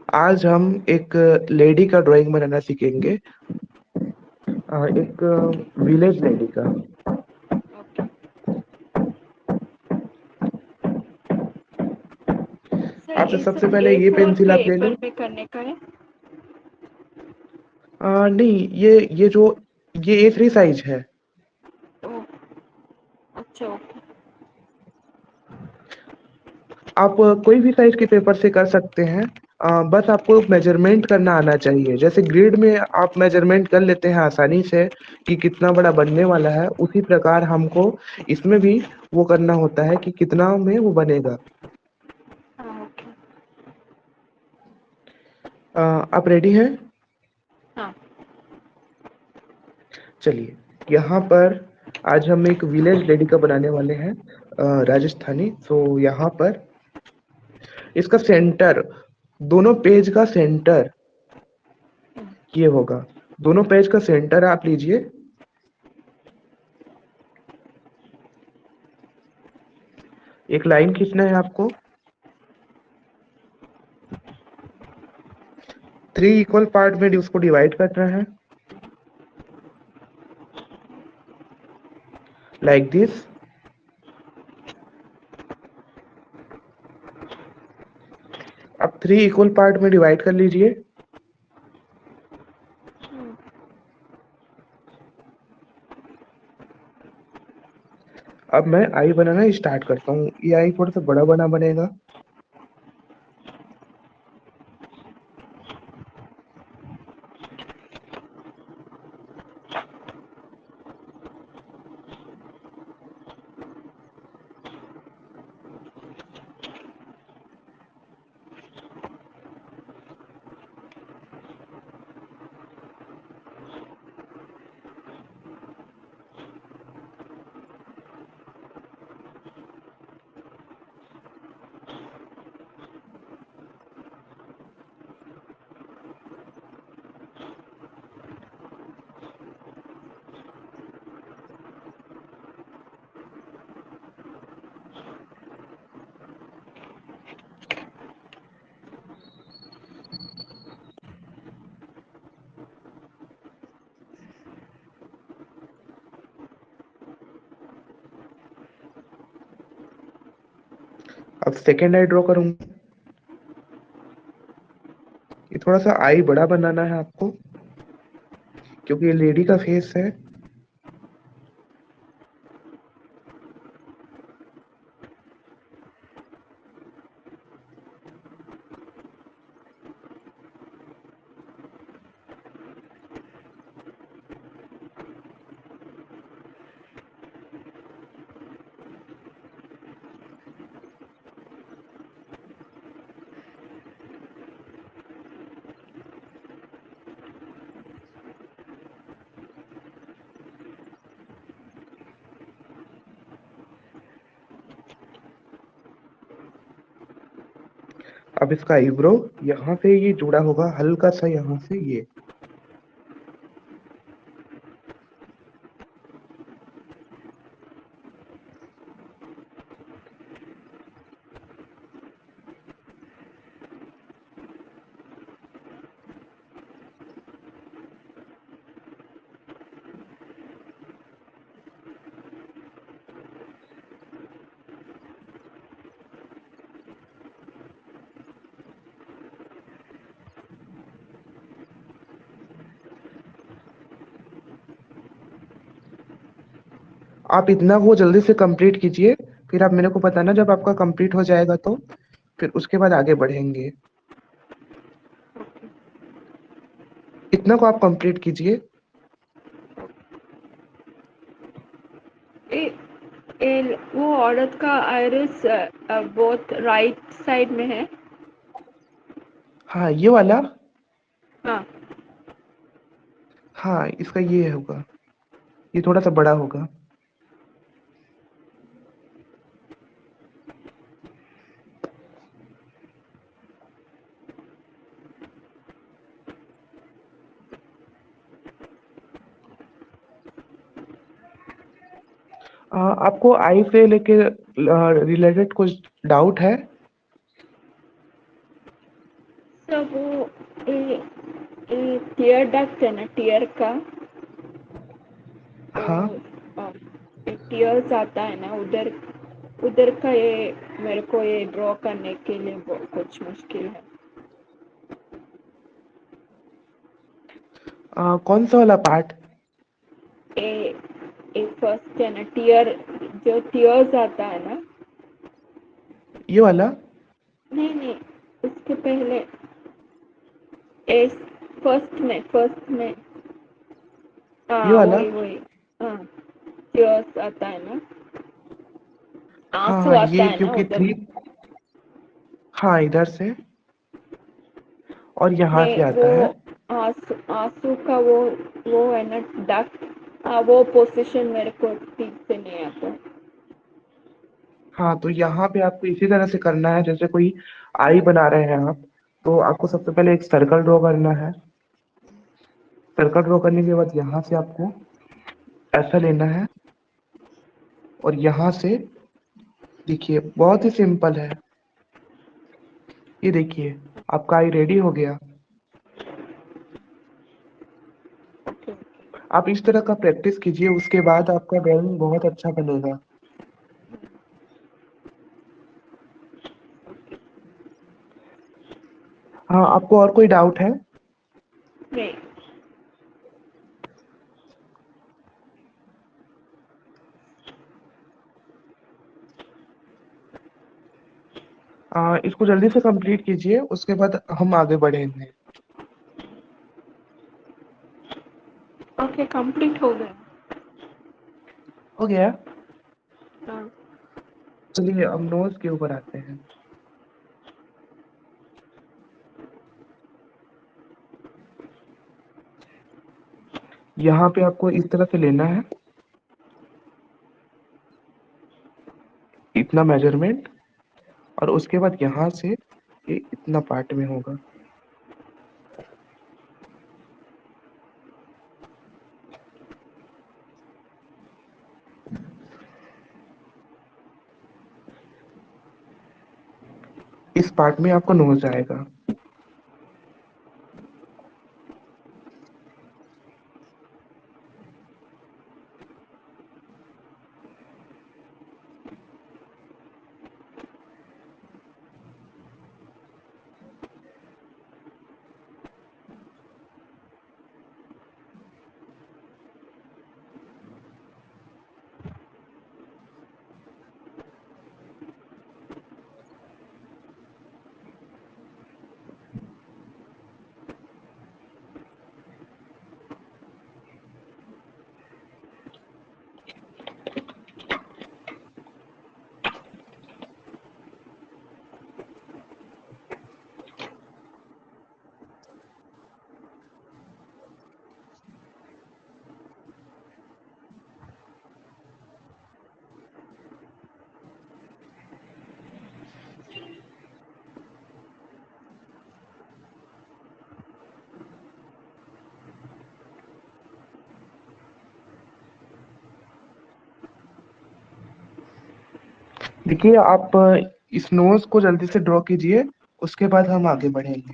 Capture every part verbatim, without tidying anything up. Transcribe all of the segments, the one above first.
आज हम एक लेडी का ड्राइंग बनाना सीखेंगे। अ, एक ओके। विलेज लेडी का। ओके सर, आप ये सबसे सब पहले ए ये फोर पेंसिल आप ले लो। पेपर पे करने का है? अ, नहीं, ये ये जो ये ए थ्री साइज है। ओह, अच्छा ओके। आप कोई भी साइज के पेपर से कर सकते हैं। अ, बस आपको मेजरमेंट करना आना चाहिए। जैसे ग्रिड में आप मेजरमेंट कर लेते हैं आसानी से कि कितना बड़ा बनने वाला है, उसी प्रकार हमको इसमें भी वो करना होता है कि कितना में वो बनेगा। हाँ ओके। अ, आप रेडी हैं? हाँ। चलिए, यहाँ पर आज हम एक विलेज लेडी का बनाने वाले हैं, अ, राजस्थानी। तो यहाँ पर इसका सेंटर, दोनों पेज का सेंटर ये होगा। दोनों पेज का सेंटर आप लीजिए। एक लाइन खींचना है आपको। थ्री इक्वल पार्ट में उसको डिवाइड करना है, लाइक दिस। अब थ्री इक्वल पार्ट में डिवाइड कर लीजिए। अब मैं आई बनाना स्टार्ट करता हूँ। ये आई थोड़ा सा बड़ा बना बनेगा। अब सेकेंड आई ड्रॉ करूंगा। ये थोड़ा सा आई बड़ा बनाना है आपको, क्योंकि ये लेडी का फेस है। अब इसका आईब्रो यहाँ से ये जुड़ा होगा हल्का सा, यहाँ से ये। आप इतना को जल्दी से कंप्लीट कीजिए, फिर आप मेरे को बताना जब आपका कंप्लीट हो जाएगा तो फिर उसके बाद आगे बढ़ेंगे। इतना को आप कंप्लीट कीजिए। ए, ए, वो औरत का आयरिस बहुत राइट साइड में है। हाँ, ये वाला। हाँ। हाँ, इसका ये होगा, ये थोड़ा सा बड़ा होगा। आ, आपको आई से लेके रिलेटेड कुछ डाउट है? तो वो ये ये टीयर डक्ट है ना टीयर का हाँ वो टीयर्स आता है ना उधर उधर का ये मेरे को ये ड्रॉ करने के लिए वो कुछ मुश्किल है। आ, कौन सा वाला पार्ट? ए ए फर्स्ट है ना टीयर जो टीयर्स आता है ना ये वाला? नहीं नहीं उसके पहले ए फर्स्ट में फर्स्ट में ये हाँ वाला? वही वही हाँ टीयर्स आता है ना हाँ आंसू हाँ, आता ये है ना क्योंकि उधर थ्री। हाँ, इधर से और यहाँ नहीं से वो आता है। आंसू आंसू का वो वो है ना डक्ट हाँ वो पोजीशन मेरे को ठीक से नहीं आता। हाँ, तो यहाँ पे आपको इसी तरह से करना है जैसे कोई आई बना रहे हैं आप। तो आपको सबसे पहले एक सर्कल ड्रॉ करना है। सर्कल ड्रॉ करने के बाद यहाँ से आपको ऐसा लेना है और यहाँ से देखिए बहुत ही सिंपल है। ये देखिए आपका आई रेडी हो गया। ओके आप इस तरह का प्रैक्टिस कीजिए, उसके बाद आपका ड्राइंग बहुत अच्छा बनेगा। हाँ, आपको और कोई डाउट है? नहीं आ, इसको जल्दी से कंप्लीट कीजिए, उसके बाद हम आगे बढ़ेंगे। ओके कंप्लीट हो गया। हो गया? हाँ चलिए अब नोज के ऊपर आते हैं। यहाँ पे आपको इस तरह से लेना है, इतना मेजरमेंट, और उसके बाद यहाँ से ये इतना पार्ट में होगा। इस पार्ट में आपको नोज आएगा। देखिए आप इस नोज को जल्दी से ड्रॉ कीजिए, उसके बाद हम आगे बढ़ेंगे।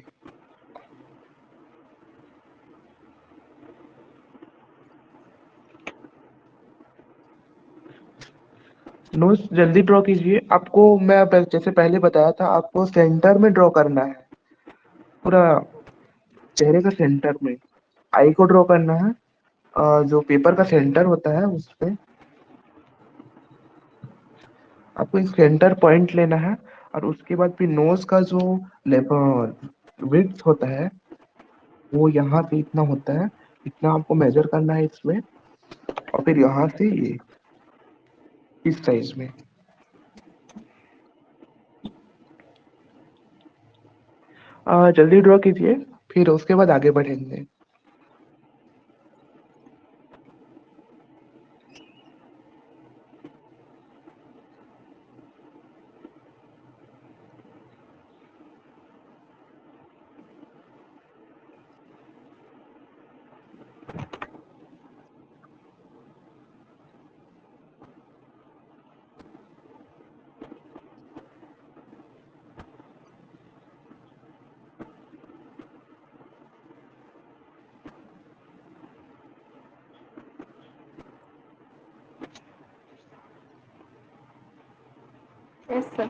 नोज जल्दी ड्रॉ कीजिए। आपको मैं पह- जैसे पहले बताया था, आपको सेंटर में ड्रॉ करना है, पूरा चेहरे का सेंटर में आई को ड्रॉ करना है। अ, जो पेपर का सेंटर होता है उस पे आपको एक सेंटर पॉइंट लेना है, और उसके बाद फिर नोज का जो विड्थ होता है वो यहाँ से इतना होता है, इतना आपको मेजर करना है इसमें, और फिर यहाँ से ये इस साइज में। आ, जल्दी ड्रॉ कीजिए, फिर उसके बाद आगे बढ़ेंगे। Yes sir.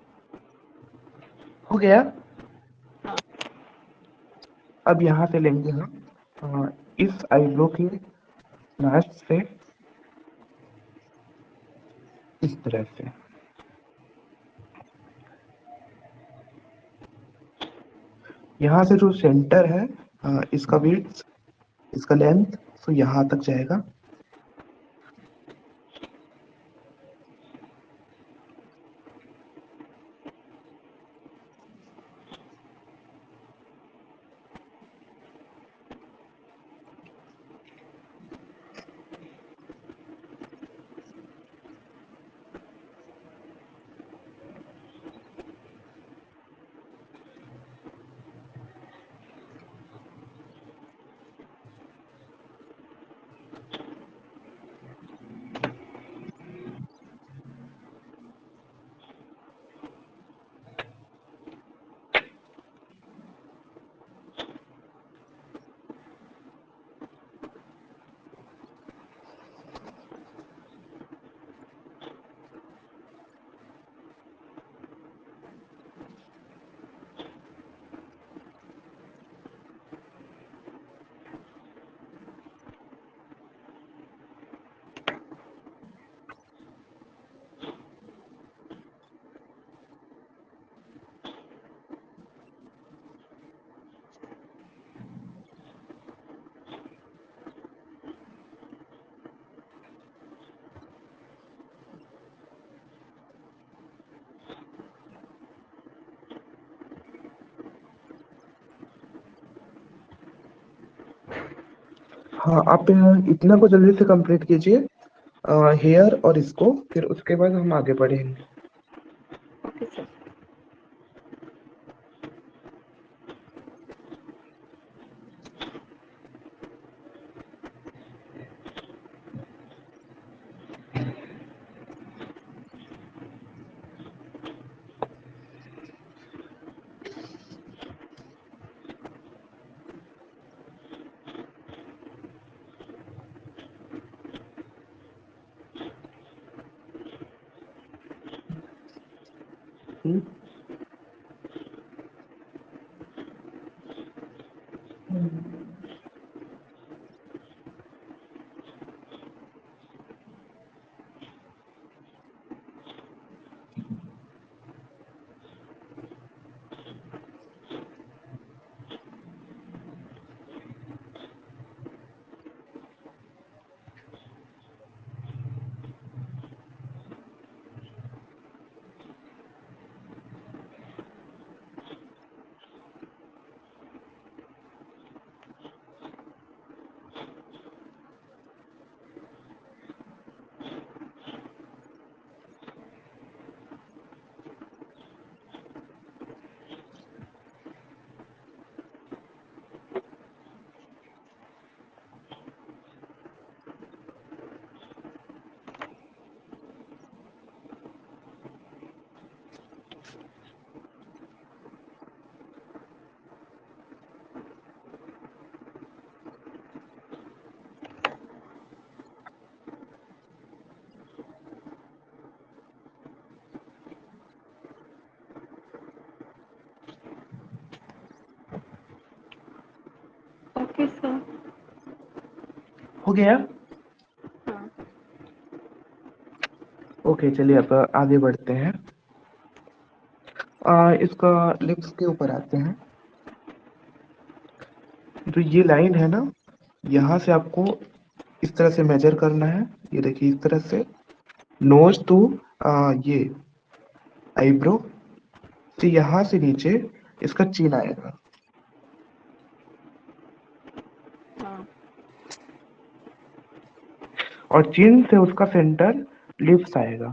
हो गया। हाँ। अब यहाँ से लेंगे हम अ, इस आईब्रो के लास्ट से इस तरह से, यहाँ से जो सेंटर है अ, इसका विड्थ, इसका लेंथ, तो यहाँ तक जाएगा। हाँ, आप इतना को जल्दी से कंप्लीट कीजिए हेयर और इसको, फिर उसके बाद हम आगे बढ़ेंगे। Okay sir. Hmm. Okay sir. हो गया। हाँ। ओके, चलिए अब आगे बढ़ते हैं। आ, इसका लिप्स के ऊपर आते हैं। तो ये लाइन है ना, यहाँ से आपको इस तरह से मेजर करना है। ये देखिए इस तरह से नोज टू ये आईब्रो से यहाँ से नीचे इसका चिन आएगा, हाँ। और चिन से उसका सेंटर लिप्स आएगा।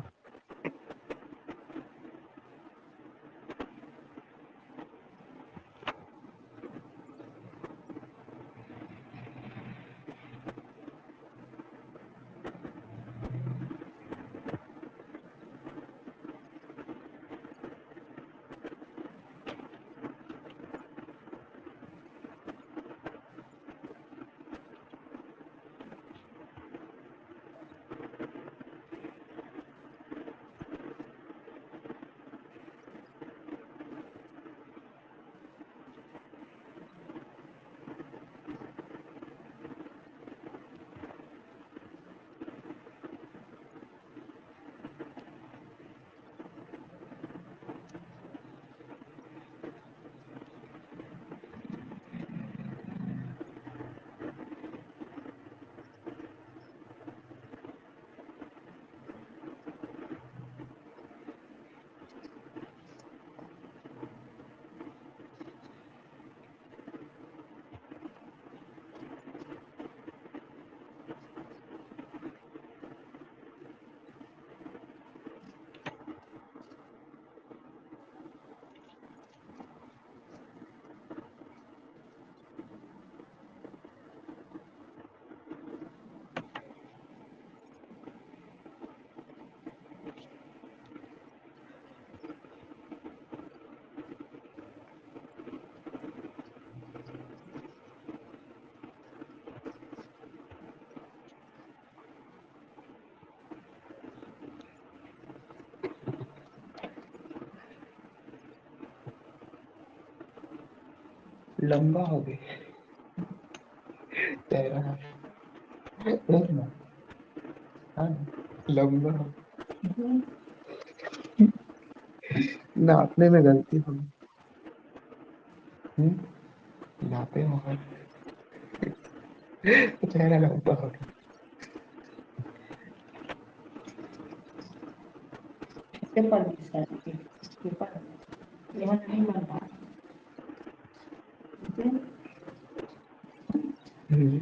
लंबा हो गए चेहरा देख ना। हाँ लंबा हो नापने में गलती हो गई। हम्म, नापे मगर चेहरा लंबा हो गया। पेपर भी सर पेपर यहाँ नहीं बन रहा है। हम्म,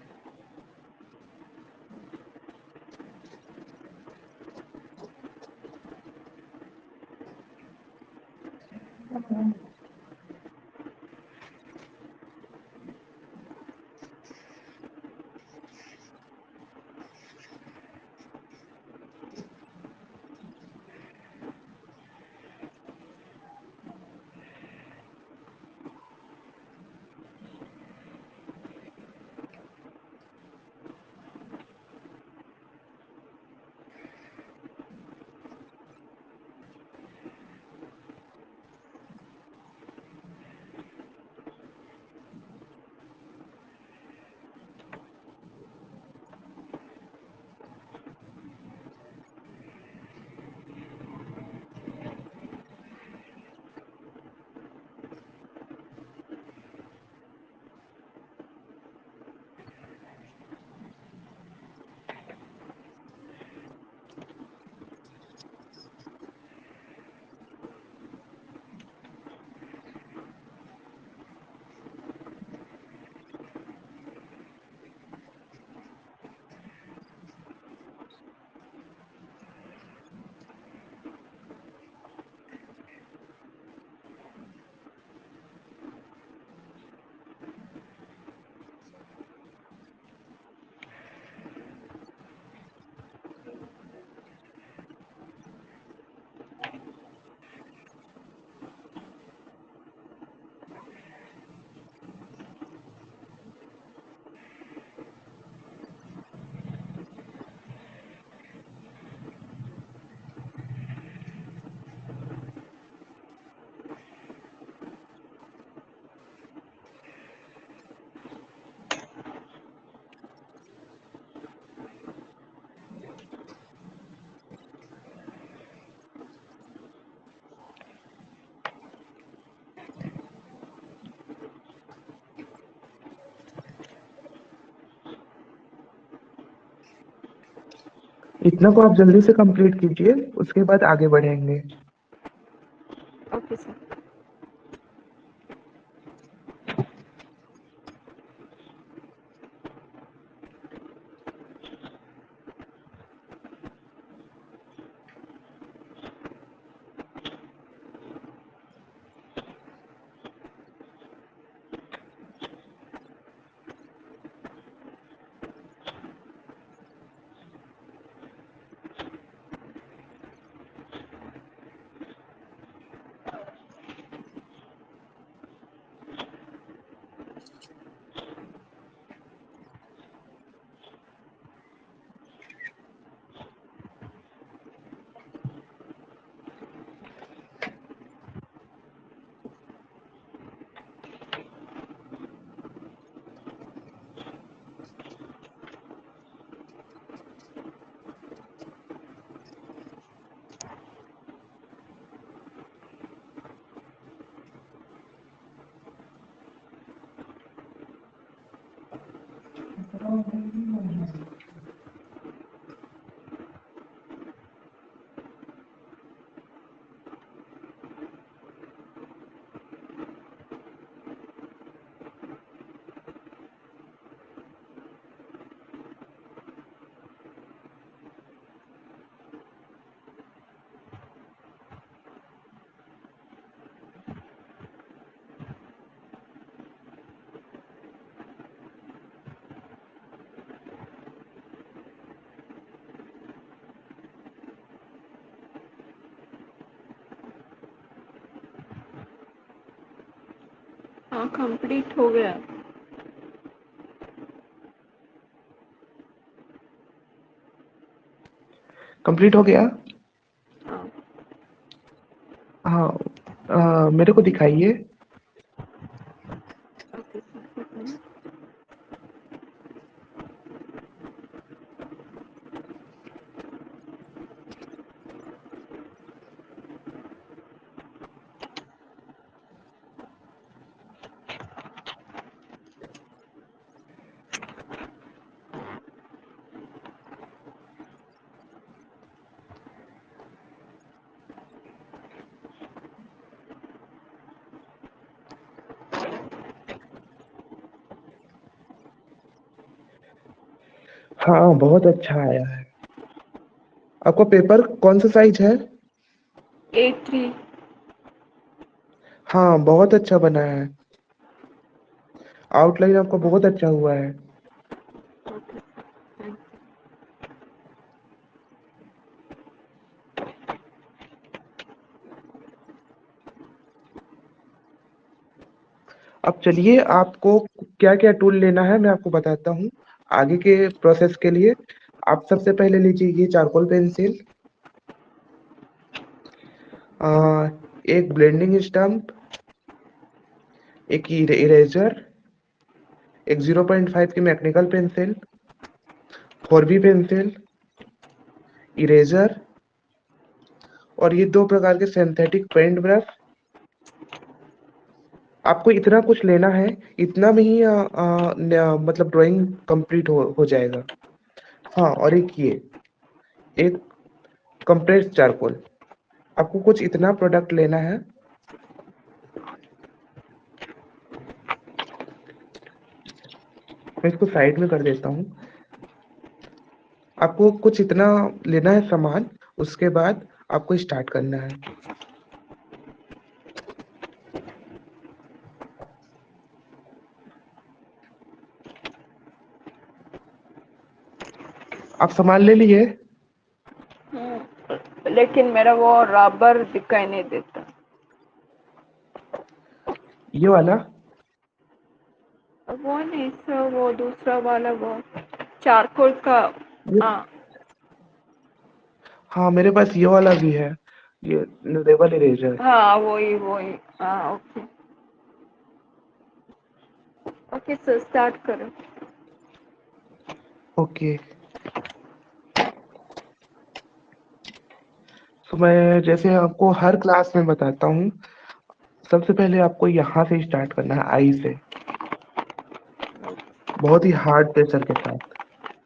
इतना को आप जल्दी से कंप्लीट कीजिए, उसके बाद आगे बढ़ेंगे। Okay sir. हाँ कंप्लीट हो गया। कंप्लीट हो गया। हाँ हाँ, अ, मेरे को दिखाइए। हाँ, बहुत अच्छा आया है। आपका पेपर कौन सा साइज है? A three. हाँ, बहुत अच्छा बना है। आउटलाइन आपका बहुत अच्छा हुआ है। ओके, थैंक अब चलिए आपको क्या-क्या टूल लेना है मैं आपको बताता हूँ। आगे के प्रोसेस के लिए आप सबसे पहले लीजिए ये चारकोल पेंसिल, अ, एक ब्लेंडिंग स्टम्प, एक इरे इरेज़र, एक ज़ीरो पॉइंट फ़ाइव की mechanical pencil, four B pencil, eraser और ये दो प्रकार के सिंथेटिक पेंट ब्रश। आपको इतना कुछ लेना है, इतना में ही अ अ, न मतलब ड्राइंग कंप्लीट हो हो जाएगा। हाँ, और एक ये, एक कंप्रेस्ड चारकोल। आपको कुछ इतना प्रोडक्ट लेना है। मैं इसको साइड में कर देता हूँ। आपको कुछ इतना लेना है सामान, उसके बाद आपको स्टार्ट करना है। आप सामान ले लिए? हम्म, लेकिन मेरा वो रबर दिखाई नहीं देता। ये वाला? वो नहीं सर, वो दूसरा वाला, वो चारकोल का। ये हाँ। हाँ, मेरे पास ये वाला भी है, ये लेबल इरेज़र। हाँ, वही वही। हाँ, ओके। ओके सर, स्टार्ट करो। ओके। तो मैं जैसे आपको हर क्लास में बताता हूँ, सबसे पहले आपको यहाँ से स्टार्ट करना है, आई से। बहुत ही हार्ड प्रेशर के साथ।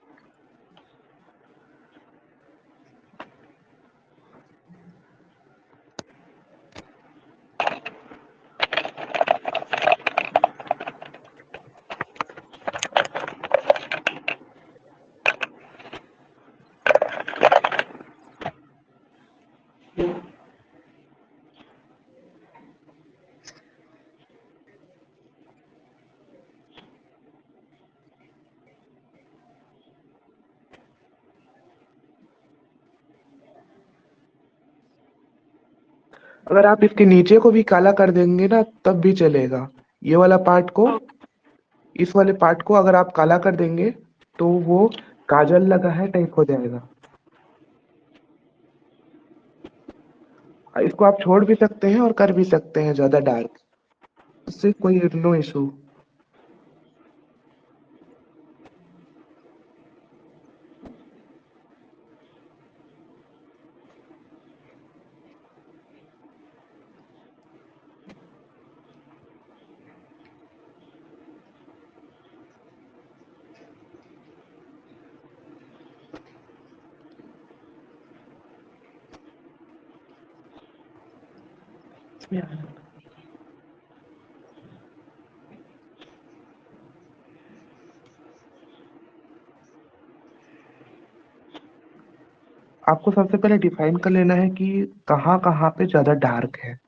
अगर आप इसके नीचे को भी काला कर देंगे ना तब भी चलेगा। ये वाला पार्ट को, इस वाले पार्ट को अगर आप काला कर देंगे तो वो काजल लगा है टाइप हो जाएगा। इसको आप छोड़ भी सकते हैं और कर भी सकते हैं ज़्यादा डार्क, इससे कोई नो इशू। आपको सबसे पहले डिफाइन कर लेना है कि कहाँ-कहाँ पे ज़्यादा डार्क है।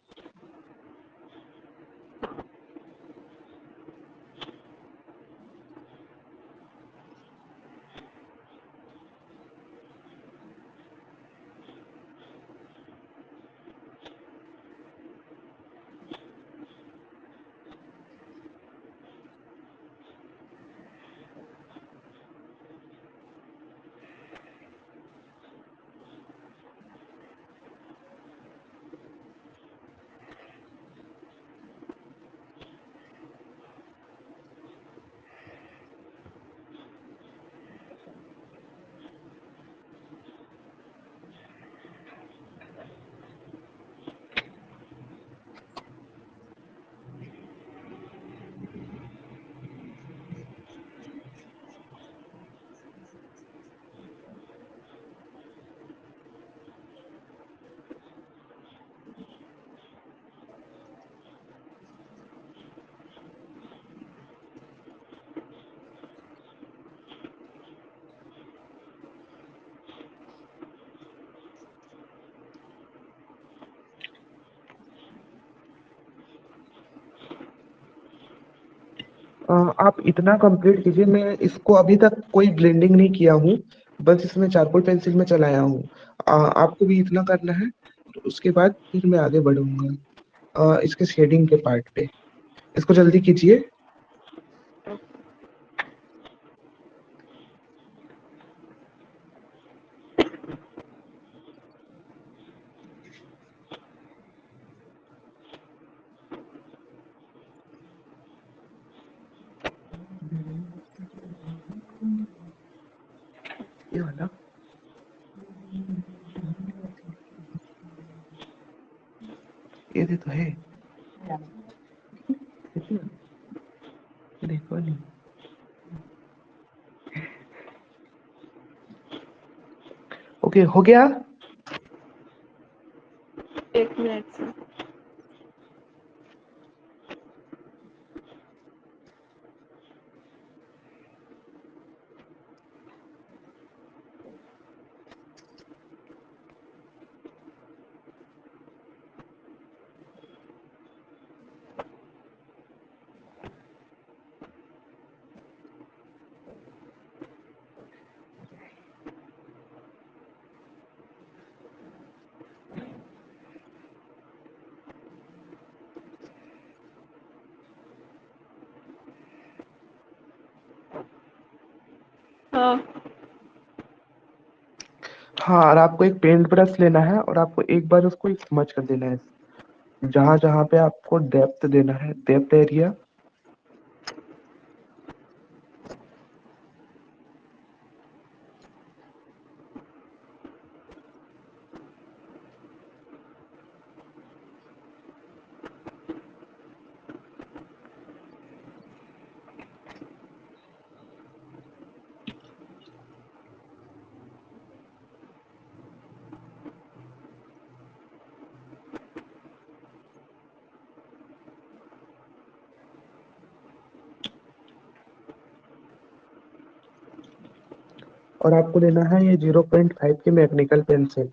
अ, आप इतना कंप्लीट कीजिए। मैं इसको अभी तक कोई ब्लेंडिंग नहीं किया हूँ, बस इसमें चारकोल पेंसिल में चलाया हूँ। अ, आपको भी इतना करना है, तो उसके बाद फिर मैं आगे बढ़ूंगा अ, इसके शेडिंग के पार्ट पे। इसको जल्दी कीजिए। ये वाला ये दे तो है, देखो नहीं। ओके, हो गया। एक मिनट से। हाँ। हाँ, और आपको एक पेंट ब्रश लेना है और आपको एक बार उसको स्मच कर देना है, जहां जहां पे आपको डेप्थ देना है, डेप्थ एरिया। और आपको लेना है ये जीरो पॉइंट फाइव की मैकेनिकल पेंसिल।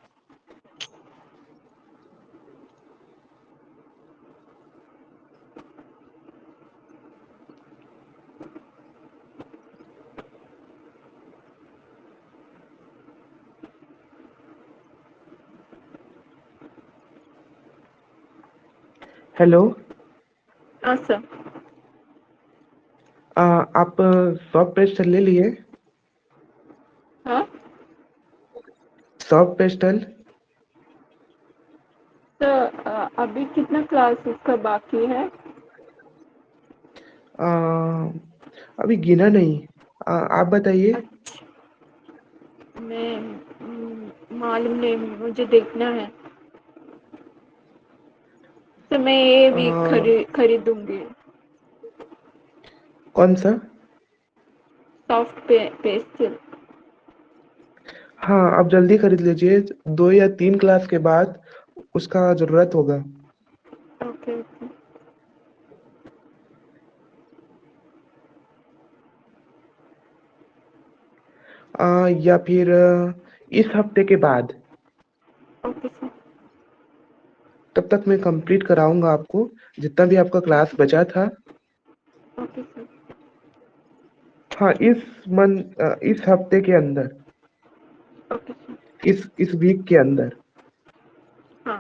हेलो। हाँ सर। आ, आप सॉफ्ट पेस्टल ले लिए? हाँ सॉफ्ट पेस्टल। तो अ, अभी कितना क्लास उसका बाकी है? आ, अभी गिना नहीं। आ, आप बताइए। अच्छा, मैं हम्म, मालूम नहीं, मुझे देखना है। तो मैं ये आ, भी खरी खरीदूंगी। कौन सा? सॉफ्ट पे, पेस्टल। हाँ, आप जल्दी खरीद लीजिए, दो या तीन क्लास के बाद उसका जरूरत होगा। Okay okay. आ, या फिर आ, इस हफ्ते के बाद। Okay sir. तब तक मैं कंप्लीट कराऊंगा आपको, जितना भी आपका क्लास बचा था। Okay sir. हाँ, इस मंथ, इस हफ्ते के अंदर, ओके सर। इस इस वीक के अंदर। हाँ।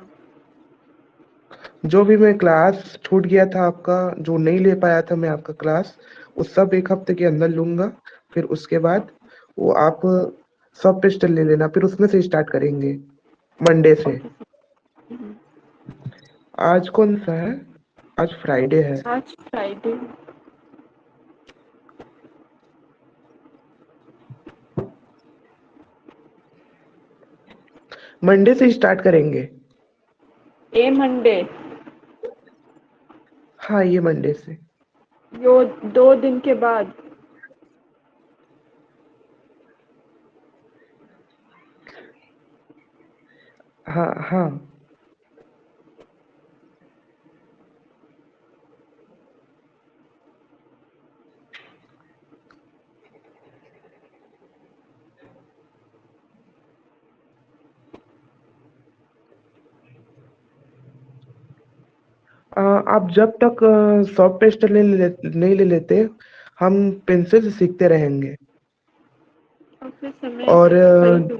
जो भी मैं क्लास छूट गया था आपका, जो नहीं ले पाया था मैं आपका क्लास, वो सब एक हफ्ते के अंदर लूंगा। फिर उसके बाद वो आप सब टेस्ट ले लेना, फिर उसमें से स्टार्ट करेंगे मंडे से। Okay sir. हम्म, आज कौन सा है? आज फ्राइडे है। आज फ्राइडे। मंडे से स्टार्ट करेंगे। A Monday. हाँ, ये मंडे से। यो दो दिन के बाद। हाँ हाँ। अ, आप जब तक सॉफ्ट पेस्टल नहीं ले नहीं ले लेते, हम पेंसिल से सीखते रहेंगे। और फिर समय और खरीदूं।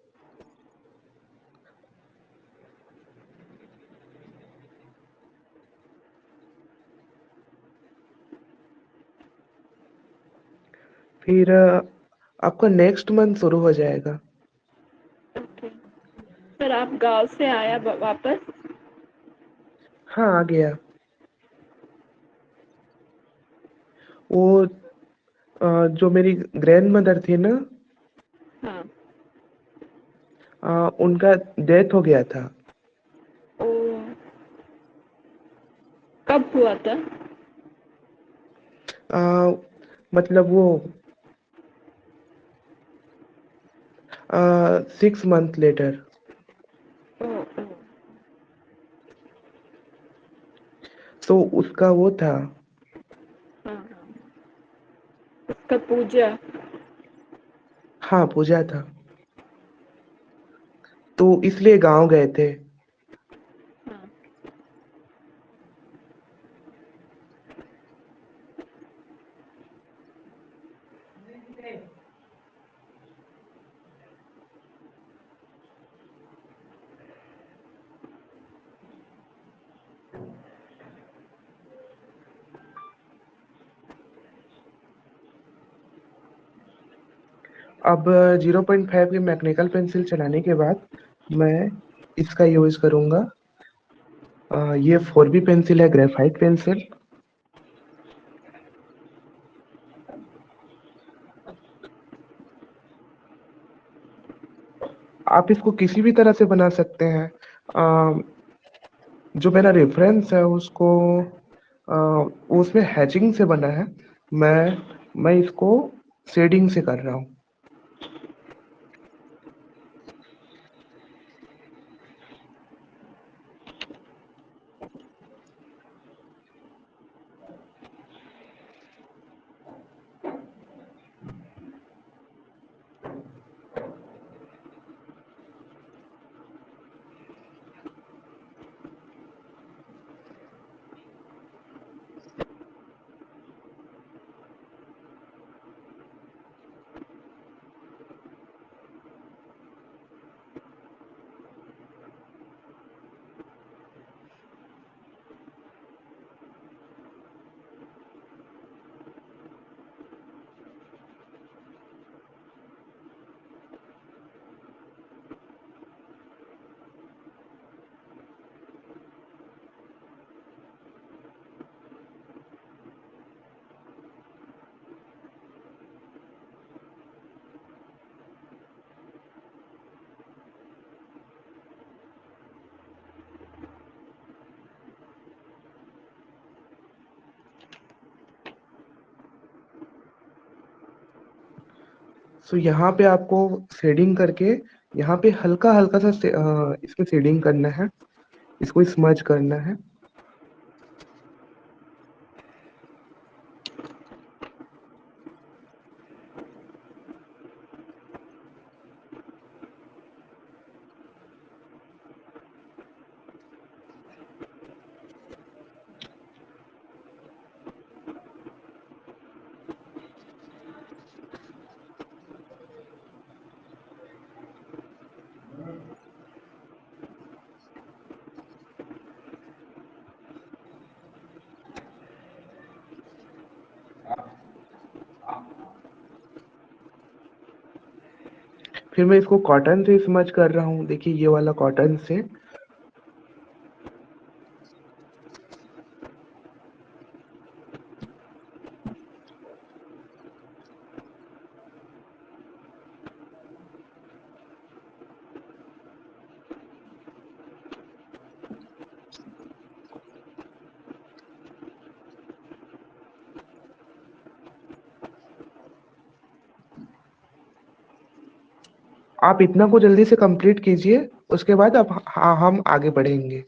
फिर आपका नेक्स्ट मंथ शुरू हो जाएगा। ओके। फिर आप गांव से आया ब- वापस? हाँ, आ गया। वो अ, जो मेरी ग्रैंड मदर थी ना, हाँ। अ, उनका डेथ हो गया था। ओ, कब हुआ था? अ, मतलब वो सिक्स मंथ लेटर। ओ, ओ, तो उसका वो था। हाँ हाँ। उसका पूजा। हाँ, पूजा था। तो इसलिए गांव गए थे। हाँ। अब ज़ीरो पॉइंट फ़ाइव की मैकेनिकल पेंसिल चलाने के बाद मैं इसका यूज़ करूँगा। अ, ये फोर बी पेंसिल है, ग्रेफाइट पेंसिल। आप इसको किसी भी तरह से बना सकते हैं। अ, जो मेरा रेफरेंस है उसको अ, उसमें हैचिंग से बना है। मैं मैं इसको शेडिंग से कर रहा हूँ। सो यहाँ पे आपको शेडिंग करके यहाँ पे हल्का-हल्का सा से अ, इसमें शेडिंग करना है। इसको स्मज करना है। फिर मैं इसको कॉटन से स्मज कर रहा हूँ। देखिए ये वाला कॉटन से। आप इतना को जल्दी से कंप्लीट कीजिए, उसके बाद आप हाँ, हम आगे बढ़ेंगे।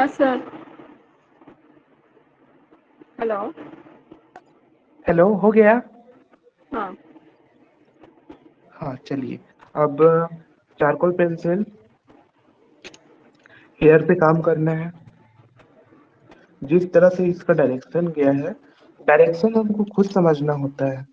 हाँ सर। हेलो। हेलो, हो गया? हाँ। हाँ, चलिए। अब चारकोल पेंसिल हेयर पे काम करना है। जिस तरह से इसका डायरेक्शन गया है, डायरेक्शन हमको खुद समझना होता है।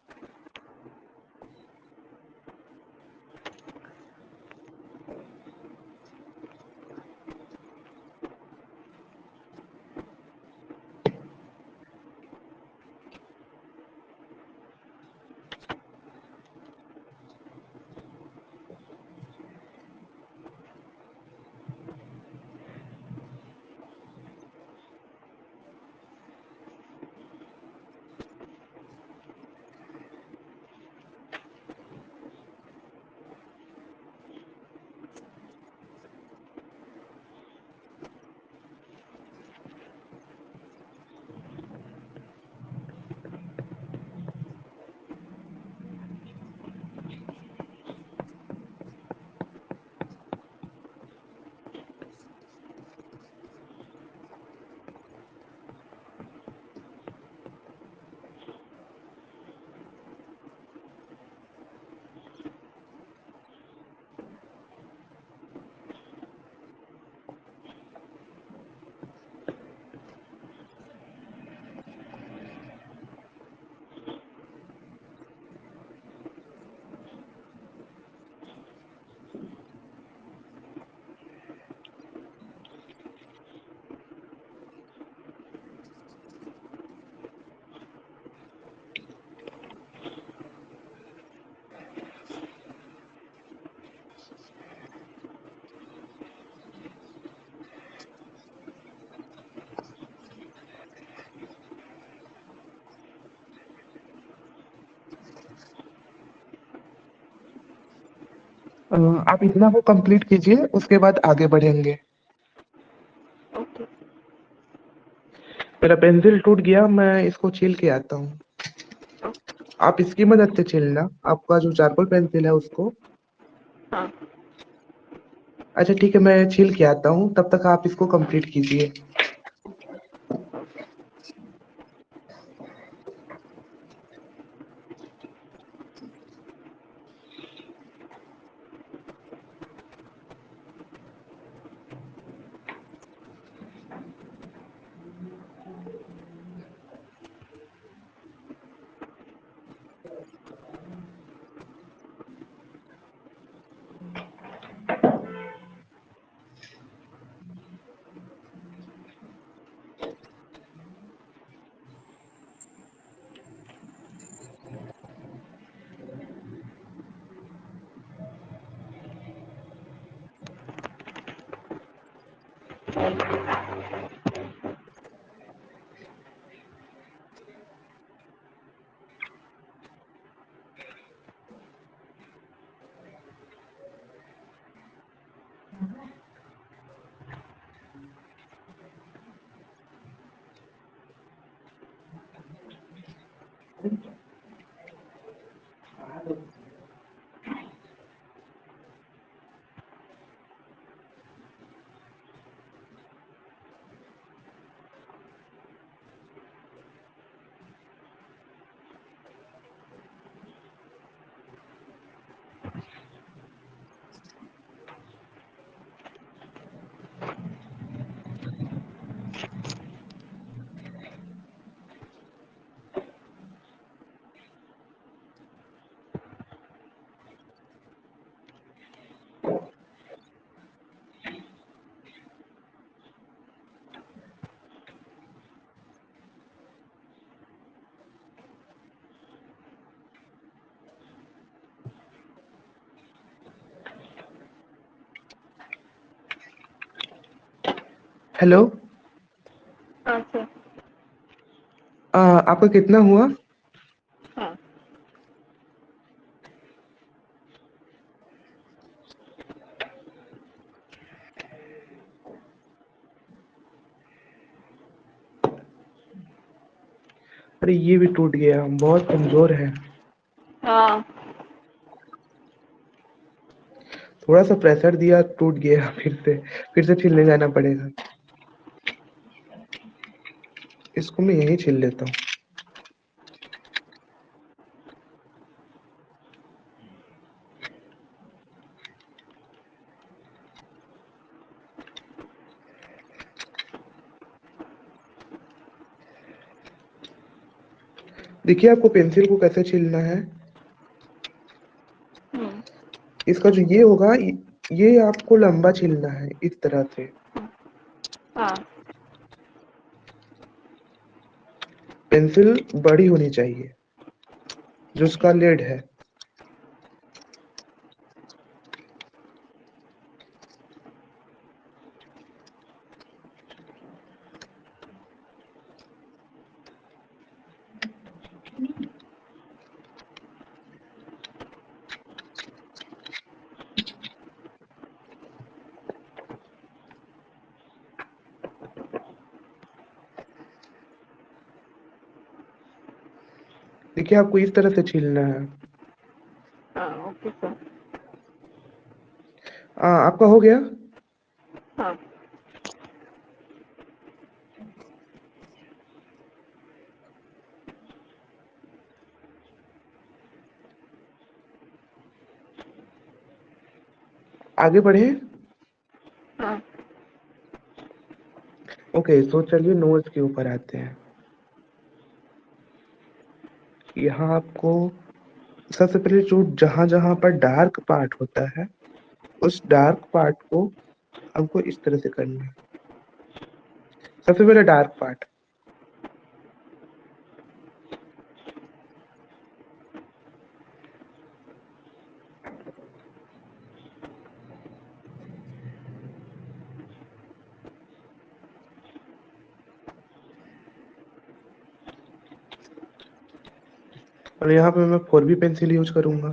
अ, आप इतना को कंप्लीट कीजिए, उसके बाद आगे बढ़ेंगे। ओके। मेरा पेंसिल टूट गया, मैं इसको छील के आता हूँ। ओके। आप इसकी मदद से छीलना, आपका जो चारकोल पेंसिल है उसको। हाँ। अच्छा ठीक है, मैं छील के आता हूँ, तब तक आप इसको कंप्लीट कीजिए। हेलो। हाँ सर। अ, आपका कितना हुआ? हाँ। अरे ये भी टूट गया, बहुत कमजोर है। हाँ। थोड़ा सा प्रेशर दिया, टूट गया। फिर से फिर से छीलने जाना पड़ेगा। इसको मैं यहीं छील लेता हूँ। देखिए आपको पेंसिल को कैसे छीलना है। हम्म, इसका जो ये होगा ये आपको लंबा छीलना है इस तरह से। हाँ पेंसिल बड़ी होनी चाहिए जो उसका लेड है। देखिए आपको इस तरह से छीलना है। हाँ ओके सर। आ, आपका हो गया। हाँ आगे बढ़े। हाँ ओके तो चलिए नोज के ऊपर आते हैं। यहाँ आपको सबसे पहले जो जहां जहां पर डार्क पार्ट होता है उस डार्क पार्ट को हमको इस तरह से करना है। सबसे पहले डार्क पार्ट। और यहाँ पे मैं फोर बी पेंसिल यूज करूंगा।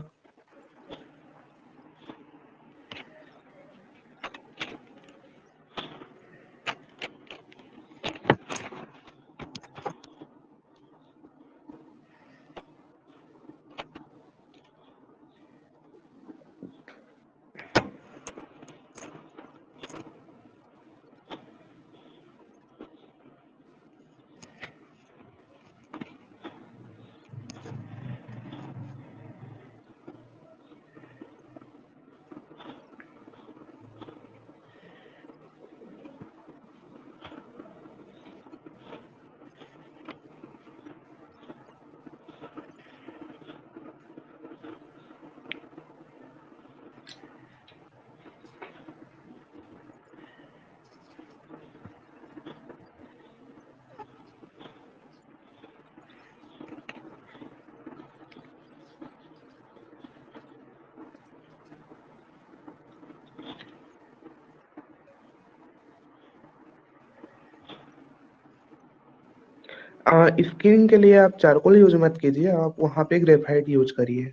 स्किन के लिए आप चारकोल यूज मत कीजिए, आप वहां पे ग्रेफाइट यूज करिए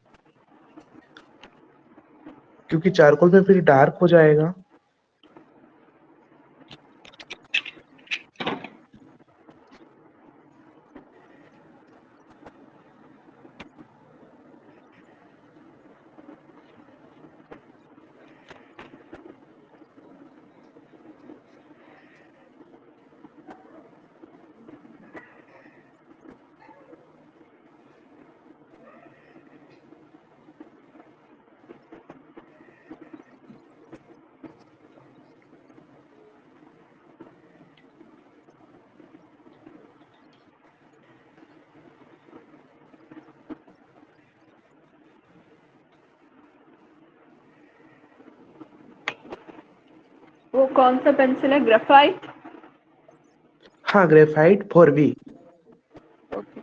क्योंकि चारकोल में फिर डार्क हो जाएगा। वो कौन सा पेंसिल है, ग्रेफाइट? हाँ ग्रेफाइट फोर बी। ओके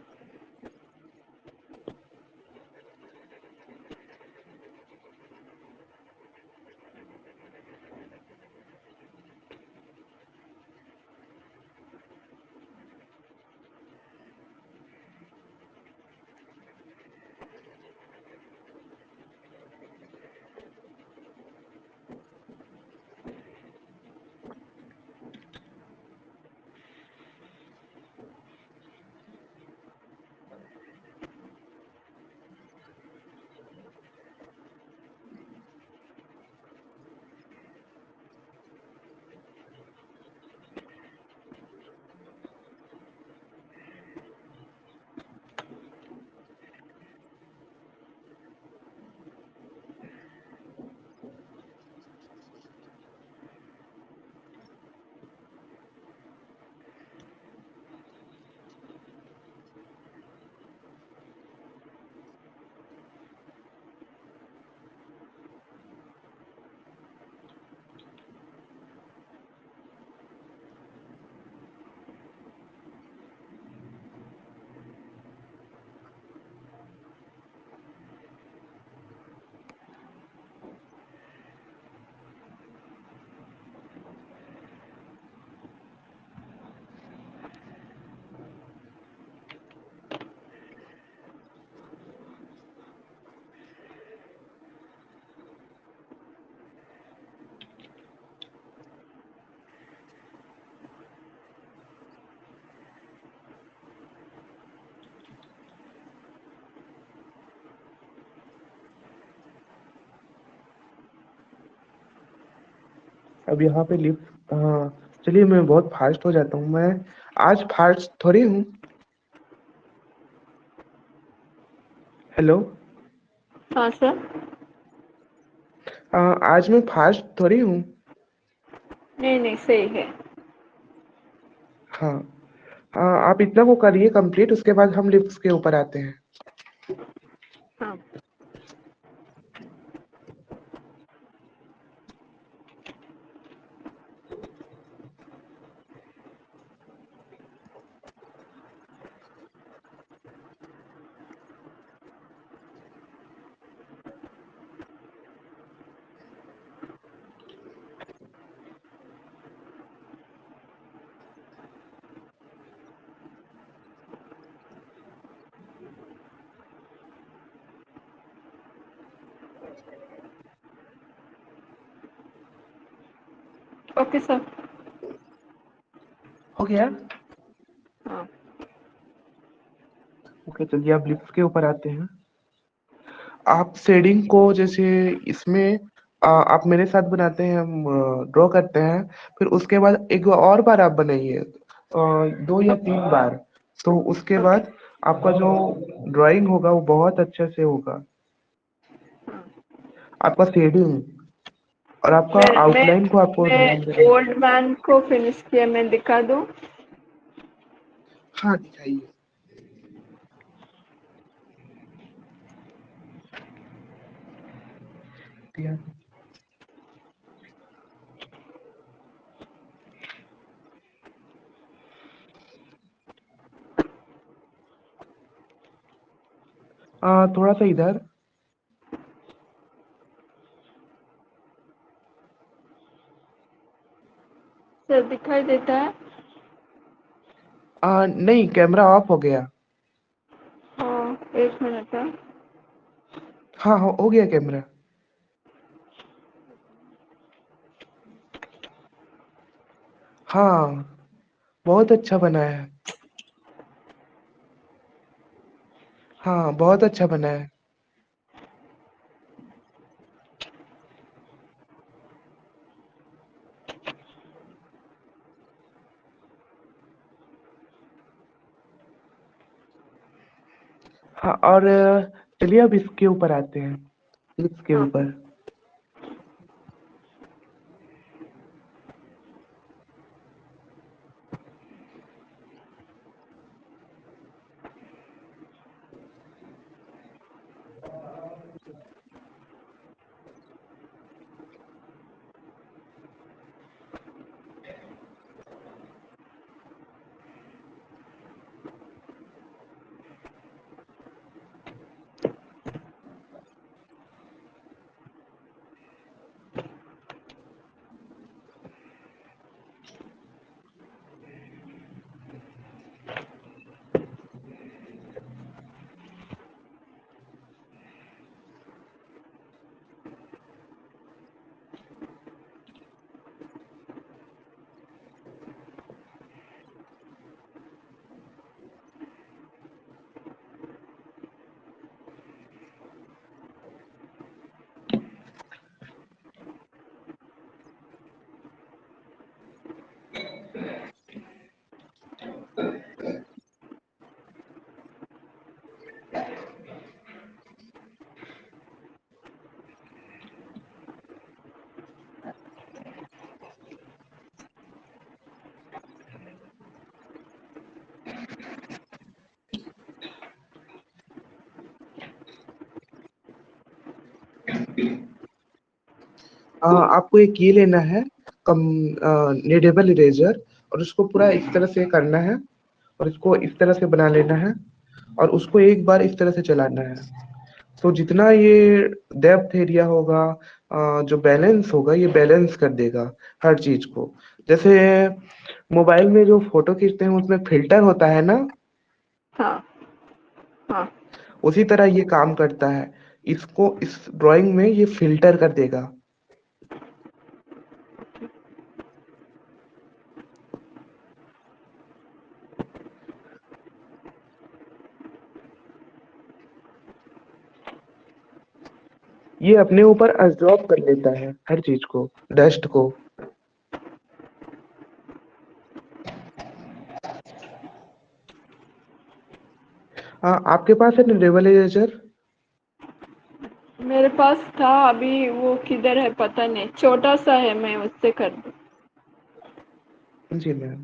अब यहाँ पे लिफ्ट, हाँ चलिए मैं बहुत फास्ट हो जाता हूँ, मैं आज फास्ट थोड़ी हूँ। हेलो। हाँ सर। आ, आज मैं फास्ट थोड़ी हूँ। नहीं नहीं सही है। हाँ। हाँ आप इतना वो करिए कंप्लीट, उसके बाद हम लिफ्ट के ऊपर आते हैं। हाँ ओके सर। हो गया। हाँ ओके चलिए आप लिफ्ट के ऊपर आते हैं। आप शेडिंग को जैसे इसमें आ, आप मेरे साथ बनाते हैं, हम ड्रॉ करते हैं, फिर उसके बाद एक और बार आप बनाइए, आ, दो या तीन बार। तो उसके ओके। बाद आपका जो ड्राइंग होगा वो बहुत अच्छे से होगा। हाँ आपका शेडिंग और आपका मैं मैं आउटलाइन को आपको ध्यान मैं देना है। ओल्ड मैन को फिनिश किया, मैं दिखा दूँ? हाँ दिखाइए। दिया। आ, थोड़ा सा इधर। सर दिखाई देता है? आ, नहीं कैमरा ऑफ हो गया। हाँ एक मिनट है। हाँ हाँ हो गया कैमरा। हाँ बहुत अच्छा बना है। हाँ बहुत अच्छा बना है। हाँ और अ, चलिए अब इसके ऊपर आते हैं, इसके हाँ ऊपर। अ, आपको एक ये लेना है, कम नीडेबल इरेजर, और उसको पूरा इस तरह से करना है, और इसको इस तरह से बना लेना है, और उसको एक बार इस तरह से चलाना है। तो जितना ये डेप्थ एरिया होगा, अ, जो बैलेंस होगा, ये बैलेंस कर देगा हर चीज को। जैसे मोबाइल में जो फोटो खींचते हैं उसमें फिल्टर होता है ना, हाँ हाँ। उसी तरह ये काम करता है। इसको इस ड्राइंग में ये फिल्टर कर देगा। ये अपने ऊपर अब्जॉर्ब कर लेता है हर चीज को, डस्ट को। आ, आपके पास है ना लेवल इरेजर? मेरे पास था, अभी वो किधर है पता नहीं, छोटा सा है, मैं उससे कर दूँ। जी मैम।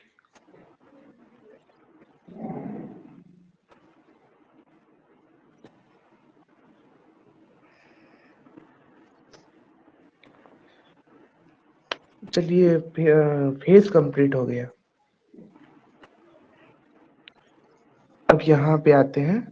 चलिए, फेस कंप्लीट हो गया। अब यहाँ पे आते हैं।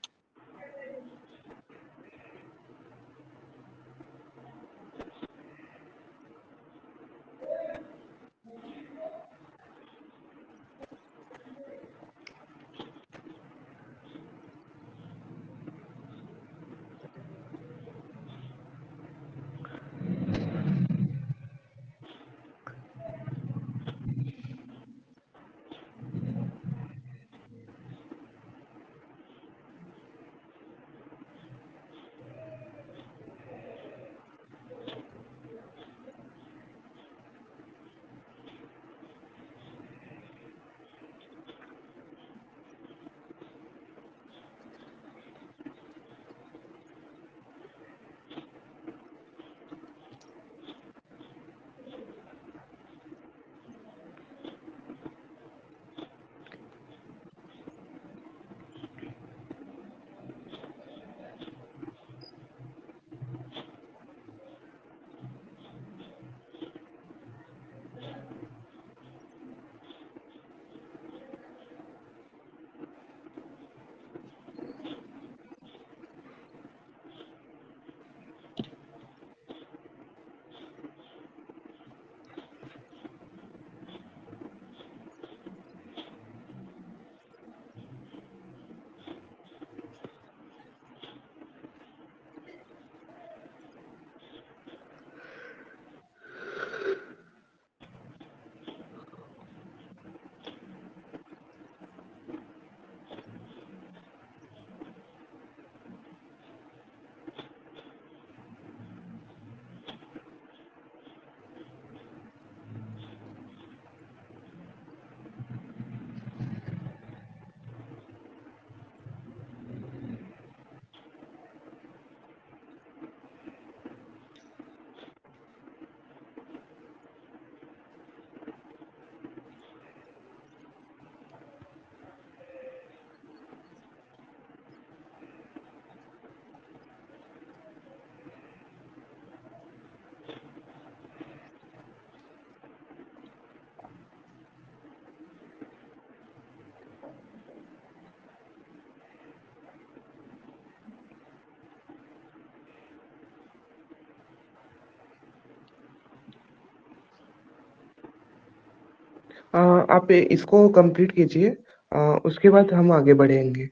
आ, आप इसको कंप्लीट कीजिए, आ, उसके बाद हम आगे बढ़ेंगे।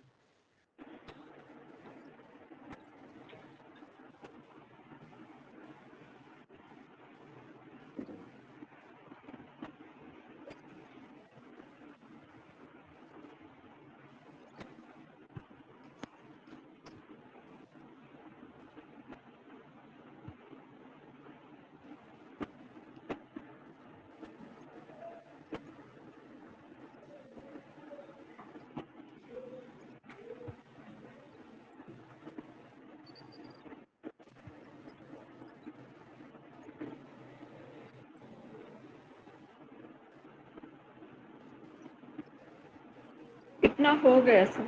इतना हो गया सर।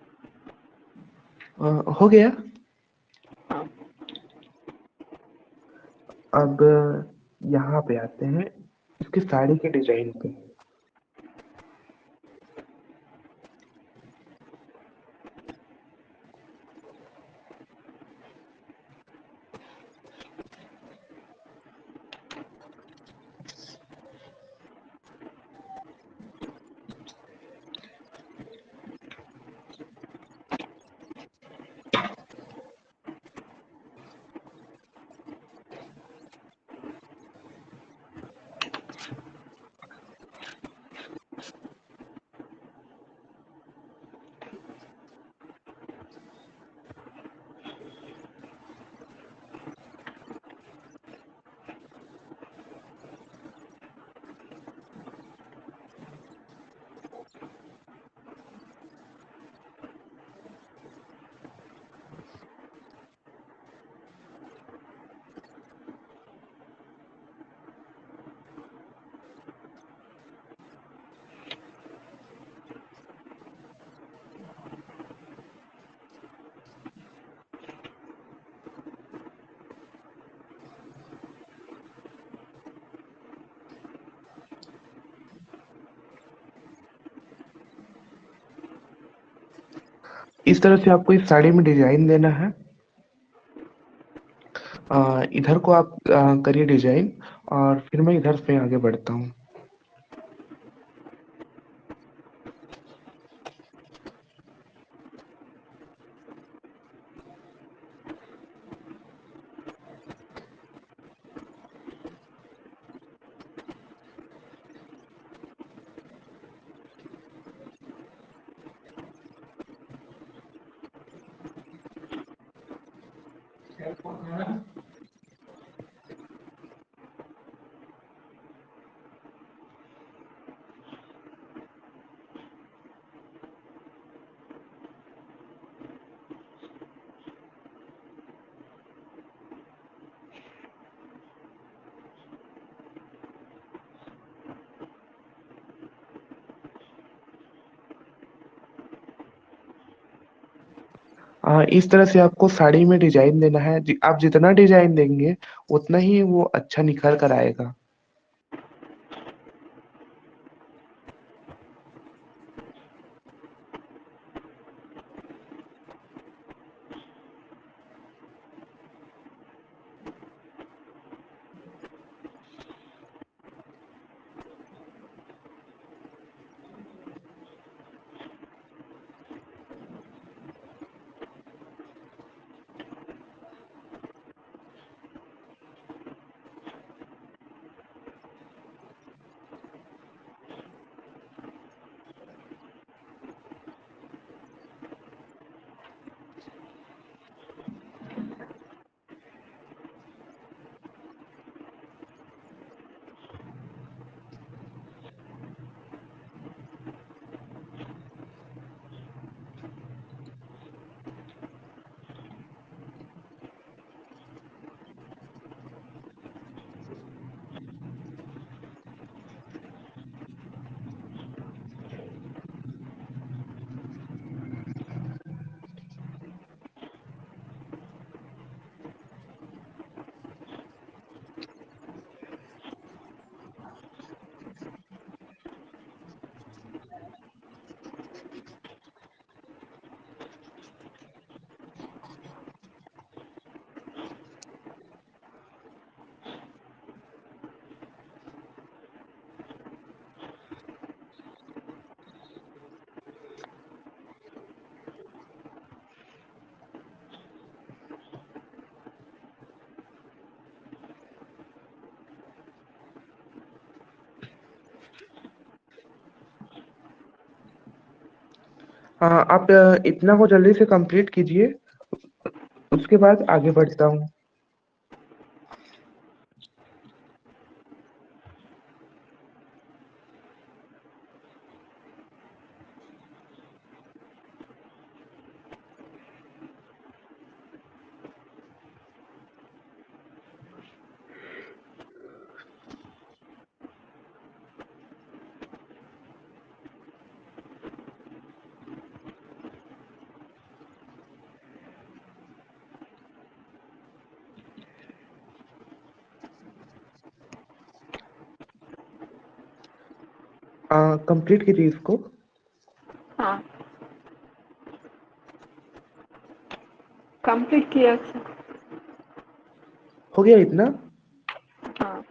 आ, हो गया। हाँ। अब यहाँ पे आते हैं, इसकी साड़ी के डिजाइन पे। इस तरह से आपको इस साड़ी में डिजाइन देना है। आ, इधर को आप आ, करिए डिजाइन, और फिर मैं इधर से आगे बढ़ता हूँ। आ, इस तरह से आपको साड़ी में डिजाइन देना है। जि- आप जितना डिजाइन देंगे उतना ही वो अच्छा निखर कर आएगा। आ, आप आ, इतना को जल्दी से कंप्लीट कीजिए, उसके बाद आगे बढ़ता हूँ। कंप्लीट कीजिए इसको। हाँ, कंप्लीट किया सर। हो गया इतना? हाँ।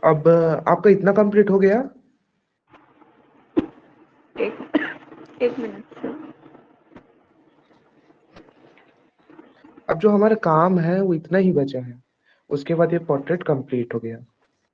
अब आपका इतना कंप्लीट हो गया? एक एक मिनट से। अब जो हमारा काम है वो इतना ही बचा है, उसके बाद ये पोर्ट्रेट कंप्लीट हो गया।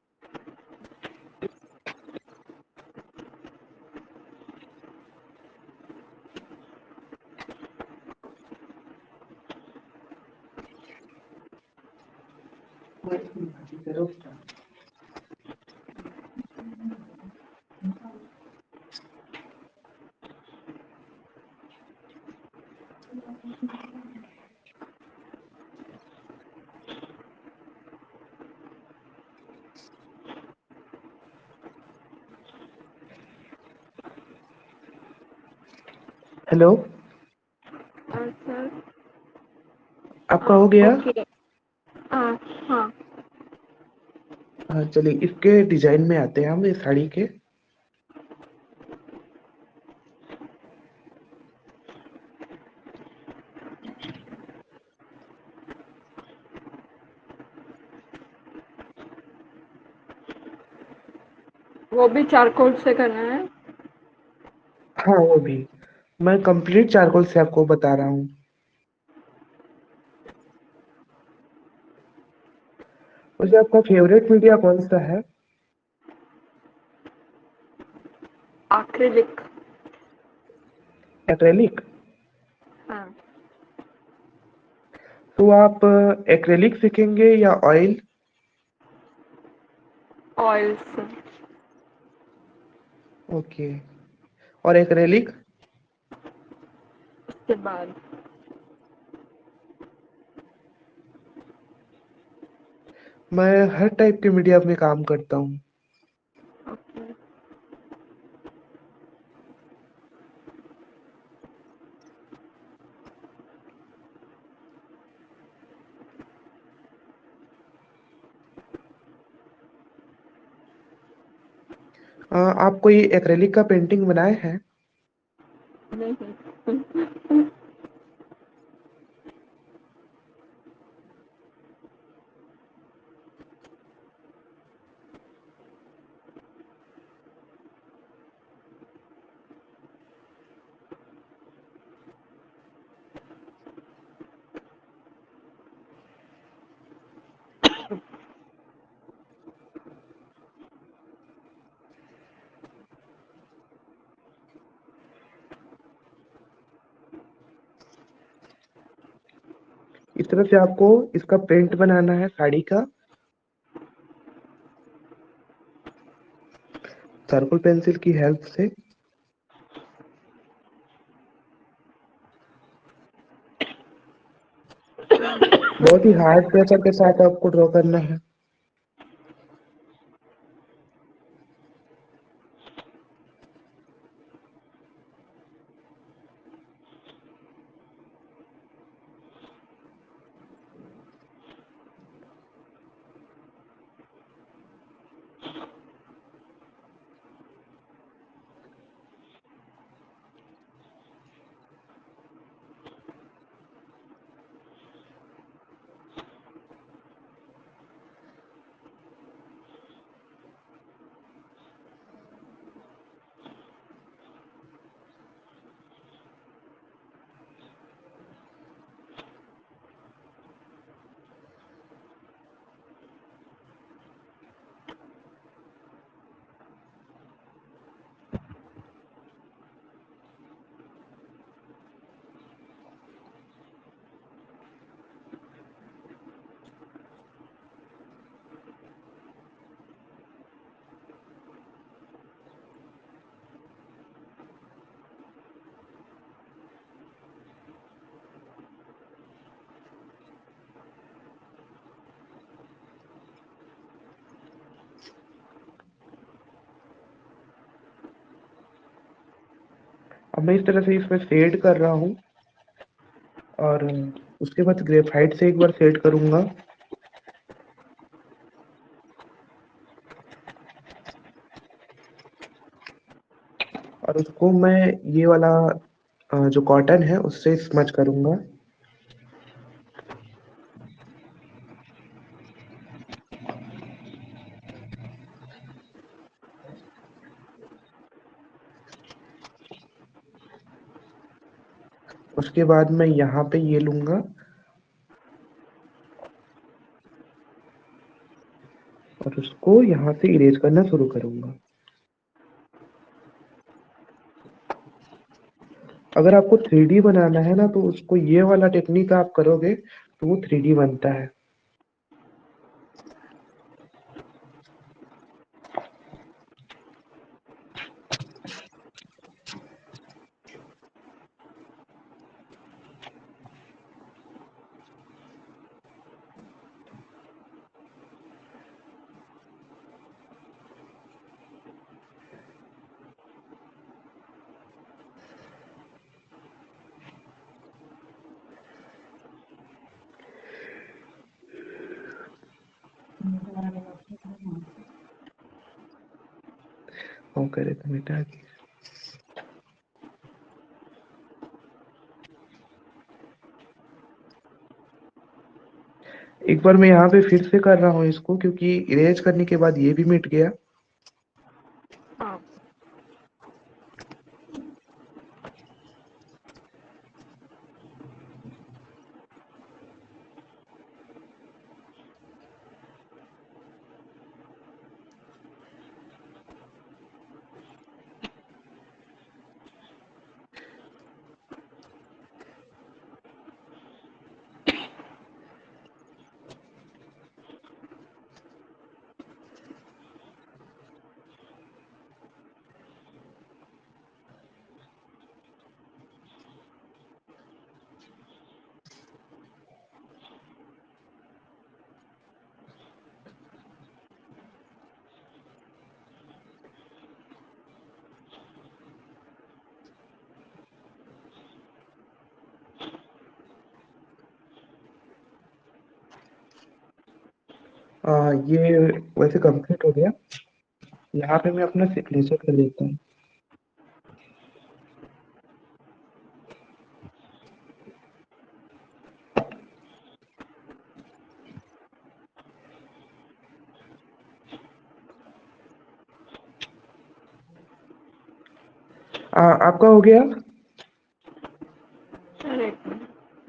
हेलो, हाँ सर। आपका हाँ हो गया? ओके। हाँ हाँ। हाँ चलिए, इसके डिजाइन में आते हैं हम, इस साड़ी के। वो भी चारकोल से करना है? हाँ वो भी, मैं कंप्लीट चारकोल से आपको बता रहा हूँ। वैसे आपका फेवरेट मीडिया कौन सा है? एक्रिलिक। एक्रेलिक? हाँ। तो आप एक्रेलिक सीखेंगे या ऑयल? ऑयल से। ओके, और एक्रेलिक? उसके बाद। मैं हर टाइप के मीडिया में काम करता हूँ। ओके। अ, आप कोई एक्रेलिक का पेंटिंग बनाए हैं? नहीं। इस तरह से आपको इसका प्रिंट बनाना है साड़ी का। चारकोल पेंसिल की हेल्प से। बहुत ही हार्ड प्रेशर के साथ आपको ड्रॉ करना है। अब मैं इस तरह से इसमें शेड कर रहा हूँ, और उसके बाद ग्रेफाइट से एक बार शेड करूंगा। और उसको मैं ये वाला अ, जो कॉटन है उससे स्मच करूंगा। उसके बाद मैं यहाँ पे ये लूंगा और उसको यहाँ से इरेज करना शुरू करूंगा। अगर आपको थ्री डी बनाना है ना तो उसको ये वाला टेक्निक आप करोगे तो वो थ्री डी बनता है। वो करे तो मिटा दी। एक बार मैं यहाँ पे फिर से कर रहा हूँ इसको, क्योंकि इरेज करने के बाद ये भी मिट गया। हाँ। आ, ये वैसे कंप्लीट हो गया। यहाँ पे मैं अपना सिग्नेचर कर लेता हूँ। आ, आपका हो गया? सर एक मिनट।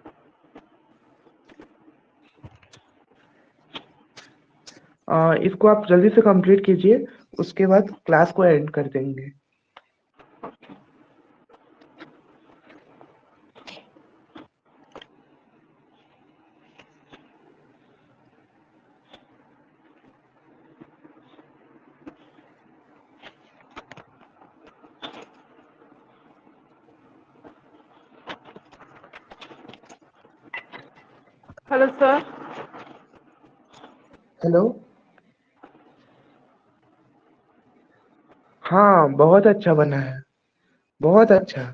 आ, इसको आप जल्दी से कंप्लीट कीजिए, उसके बाद क्लास को एंड कर देंगे। Hello sir. हेलो। हाँ, बहुत अच्छा बना है, बहुत अच्छा,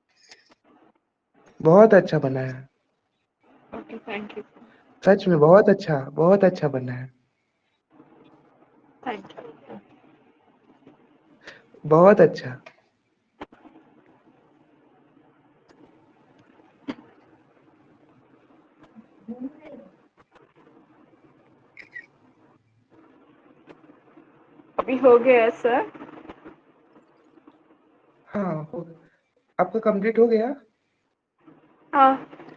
बहुत अच्छा बना है। Okay, thank you. सच में बहुत अच्छा, बहुत अच्छा बना है, थैंक यू। बहुत अच्छा। अभी हो गया है सर। हाँ, हो आपका कंप्लीट हो गया? हाँ।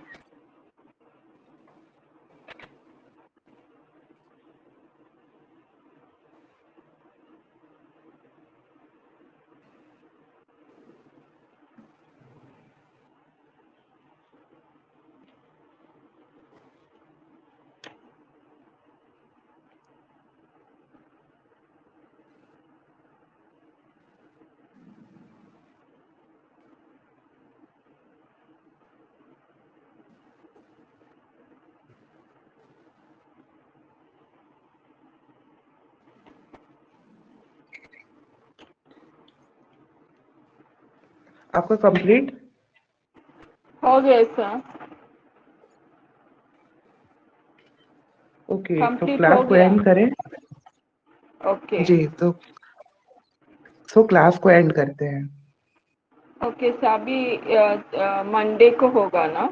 आपका कंप्लीट? हो गया सर। ओके, तो कंप्लीट क्लास हो को गया। एंड करें। ओके। जी, तो सो क्लास को एंड करते हैं। ओके सर, अभी मंडे को होगा ना?